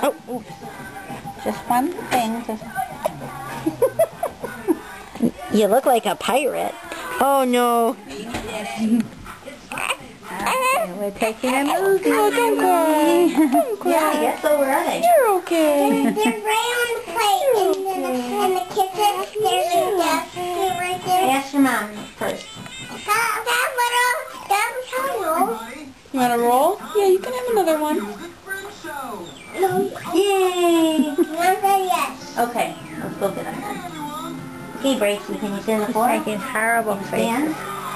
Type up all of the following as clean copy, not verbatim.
Oh, oh. Just one thing. Just you look like a pirate. Oh no. We're taking a movie. Oh, don't cry. Don't cry. Yeah, I guess so. Where are they? You're okay. They're right on the plate in the kitchen. There's a desk right there. Ask your mom first. That roll. You want a roll? Yeah, you can have another one. Yay! One said yes. Okay, let's go get them. Okay, Bracy, can you sit on the floor? Making horrible faces.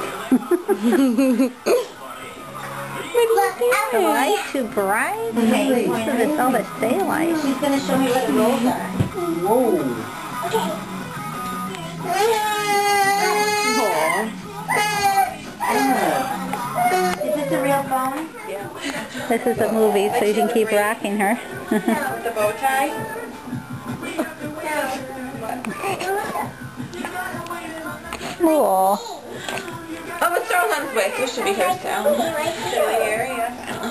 The light too bright. Okay, it's all this daylight. She's going to show me what the rolls are. Whoa. Okay. Is this a real phone? Yeah. This is a movie, so you can keep rocking her. With the bow tie? Cool. Oh, but Starline's way. This should be hairstyle. Curly hair, yeah.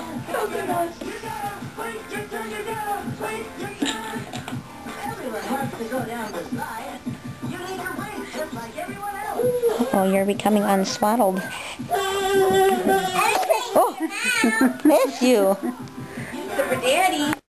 Oh, you're becoming unswaddled. Oh, miss you. For Daddy.